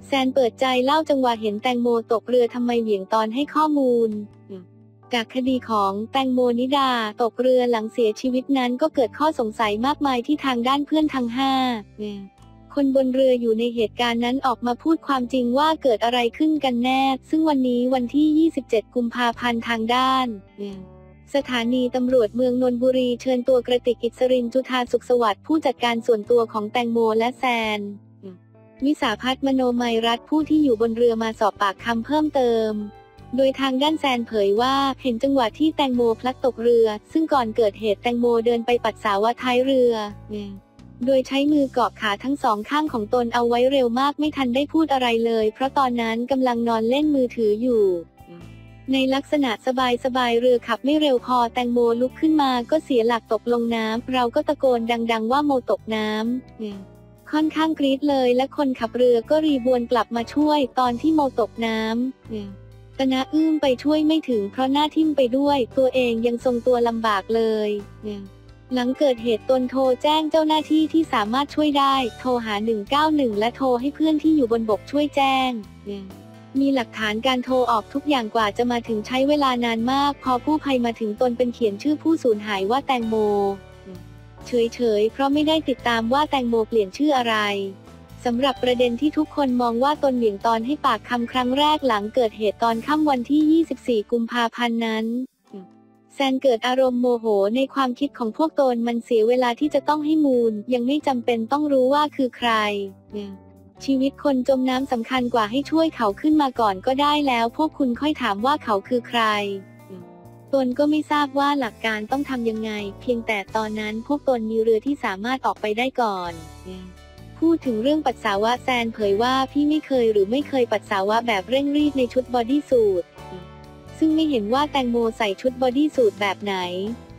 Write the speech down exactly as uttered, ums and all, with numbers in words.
แซนเปิดใจเล่าจังหวะเห็นแตงโมตกเรือทำไมเหวี่ยงตอนให้ข้อมูลจากคดีของแตงโมนิดาตกเรือหลังเสียชีวิตนั้นก็เกิดข้อสงสัยมากมายที่ทางด้านเพื่อนทั้งห้าคนบนเรืออยู่ในเหตุการณ์นั้นออกมาพูดความจริงว่าเกิดอะไรขึ้นกันแน่ซึ่งวันนี้วันที่ยี่สิบเจ็ดกุมภาพันธ์ทางด้านสถานีตำรวจเมืองนนทบุรีเชิญตัวกระติก อิสริน จุฑาสุขสวัสดิ์ผู้จัดการส่วนตัวของแตงโมและแซนวิสาภัทร มโนมัยรัตน์ผู้ที่อยู่บนเรือมาสอบปากคำเพิ่มเติมโดยทางด้านแซนเผยว่าเห็นจังหวะที่แตงโมพลัดตกเรือซึ่งก่อนเกิดเหตุแตงโมเดินไปปัสสาวะท้ายเรือโดยใช้มือเกาะขาทั้งสองข้างของตนเอาไว้เร็วมากไม่ทันได้พูดอะไรเลยเพราะตอนนั้นกำลังนอนเล่นมือถืออยู่ในลักษณะสบายๆเรือขับไม่เร็วพอแตงโมลุกขึ้นมาก็เสียหลักตกลงน้ำเราก็ตะโกนดังๆว่าโมตกน้ำค่อนข้างกรี๊ดเลยและคนขับเรือก็รีบวนกลับมาช่วยตอนที่โมตกน้ำตนะอื้มไปช่วยไม่ถึงเพราะหน้าทิ่มไปด้วยตัวเองยังทรงตัวลำบากเลยหลังเกิดเหตุตนโทรแจ้งเจ้าหน้าที่ที่สามารถช่วยได้โทรหาหนึ่งเก้าหนึ่งและโทรให้เพื่อนที่อยู่บนบกช่วยแจ้งมีหลักฐานการโทรออกทุกอย่างกว่าจะมาถึงใช้เวลานานมากพอกู้ภัยมาถึงตนเป็นเขียนชื่อผู้สูญหายว่าแตงโมเฉยๆเพราะไม่ได้ติดตามว่าแตงโมเปลี่ยนชื่ออะไรสำหรับประเด็นที่ทุกคนมองว่าตนเหวี่ยงตอนให้ปากคำครั้งแรกหลังเกิดเหตุตอนค่ำวันที่ยี่สิบสี่กุมภาพันธ์นั้นแซนเกิดอารมณ์โมโหในความคิดของพวกตนมันเสียเวลาที่จะต้องให้มูลยังไม่จำเป็นต้องรู้ว่าคือใครชีวิตคนจมน้ำสำคัญกว่าให้ช่วยเขาขึ้นมาก่อนก็ได้แล้วพวกคุณค่อยถามว่าเขาคือใครตนก็ไม่ทราบว่าหลักการต้องทำยังไงเพียงแต่ตอนนั้นพวกตนมีเรือที่สามารถออกไปได้ก่อนพูดถึงเรื่องปัสสาวะแซนเผยว่าพี่ไม่เคยหรือไม่เคยปัสสาวะแบบเร่งรีบในชุดบอดี้สูทซึ่งไม่เห็นว่าแตงโมใส่ชุดบอดี้สูทแบบไหน